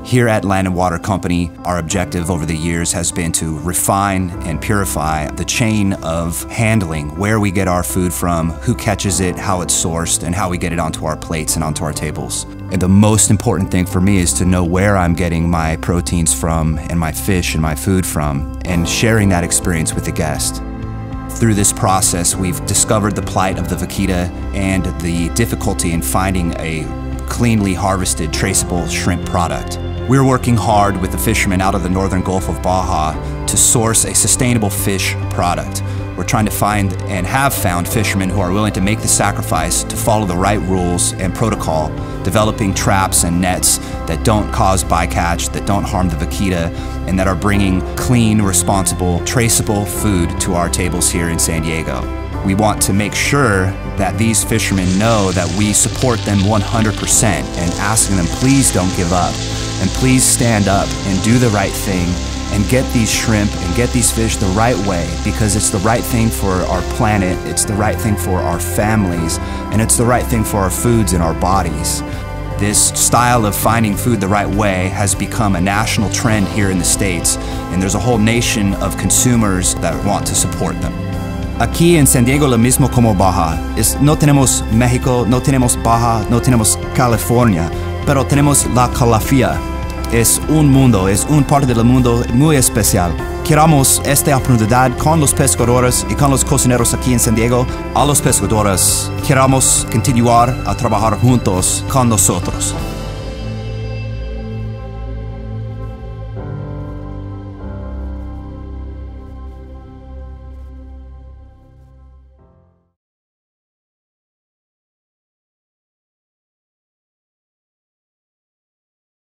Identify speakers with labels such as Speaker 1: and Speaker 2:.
Speaker 1: Here at Land and Water Company, our objective over the years has been to refine and purify the chain of handling, where we get our food from, who catches it, how it's sourced, and how we get it onto our plates and onto our tables. And the most important thing for me is to know where I'm getting my proteins from and my fish and my food from, and sharing that experience with the guest. Through this process, we've discovered the plight of the Vaquita and the difficulty in finding a cleanly harvested, traceable shrimp product. We're working hard with the fishermen out of the northern Gulf of Baja to source a sustainable fish product. We're trying to find and have found fishermen who are willing to make the sacrifice to follow the right rules and protocol, developing traps and nets that don't cause bycatch, that don't harm the Vaquita, and that are bringing clean, responsible, traceable food to our tables here in San Diego. We want to make sure that these fishermen know that we support them 100% and asking them, please don't give up, and please stand up and do the right thing and get these shrimp and get these fish the right way, because it's the right thing for our planet, it's the right thing for our families, and it's the right thing for our foods and our bodies. This style of finding food the right way has become a national trend here in the States, and there's a whole nation of consumers that want to support them. Aquí en San Diego lo mismo como Baja. No tenemos México, no tenemos Baja, no tenemos California, pero tenemos la calafia. Es un mundo, es un parte del mundo muy especial. Queramos esta oportunidad con los pescadores y con los cocineros aquí en San Diego. A los pescadores, queramos continuar a trabajar juntos con nosotros.